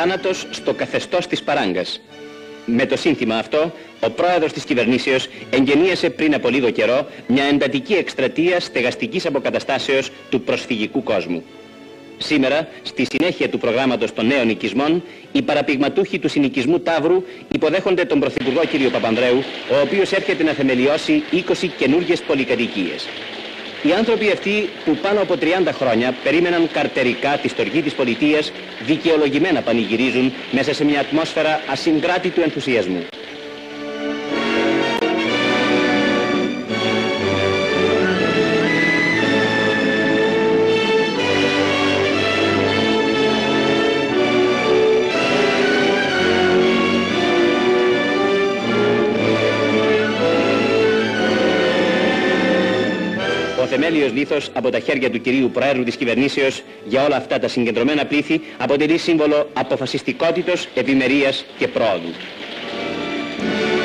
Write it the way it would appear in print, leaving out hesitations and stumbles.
θάνατος στο καθεστώς της παράγκας. Με το σύνθημα αυτό, ο πρόεδρος της κυβερνήσεως εγγενίασε πριν από λίγο καιρό μια εντατική εκστρατεία στεγαστικής αποκαταστάσεως του προσφυγικού κόσμου. Σήμερα, στη συνέχεια του προγράμματος των νέων οικισμών, οι παραπηγματούχοι του συνοικισμού Ταύρου υποδέχονται τον Πρωθυπουργό κ. Παπανδρέου, ο οποίος έρχεται να θεμελιώσει 20 καινούργιες πολυκατοικίες. Οι άνθρωποι αυτοί που πάνω από 30 χρόνια περίμεναν καρτερικά τη στοργή της πολιτείας, δικαιολογημένα πανηγυρίζουν μέσα σε μια ατμόσφαιρα ασυγκράτητου ενθουσιασμού. Ο θεμέλιος λίθος από τα χέρια του κυρίου Προέδρου της κυβερνήσεως για όλα αυτά τα συγκεντρωμένα πλήθη αποτελεί σύμβολο αποφασιστικότητος, ευημερίας και πρόοδου.